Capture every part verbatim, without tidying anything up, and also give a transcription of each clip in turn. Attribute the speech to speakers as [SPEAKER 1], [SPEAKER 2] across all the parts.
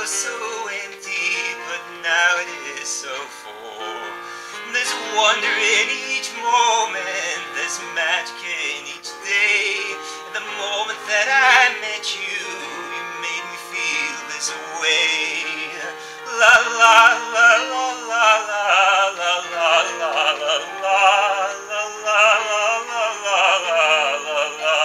[SPEAKER 1] was so empty, but now it is so full. There's wonder in each moment, there's magic in each day. And the moment that I met you, you made me feel this way. La la la la la la la la la la la la la la la la.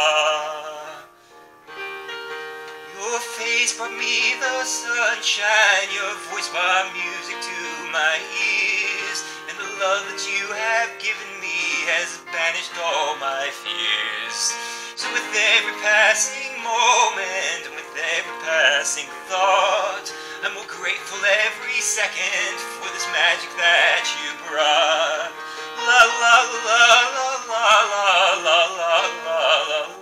[SPEAKER 1] Your face brought me the sunshine, your voice brought music to my ears, and the love that you have given me has banished all my fears. So with every passing moment, and with every passing thought, I'm more grateful every second for this magic that you brought. La la la la la la la la la la.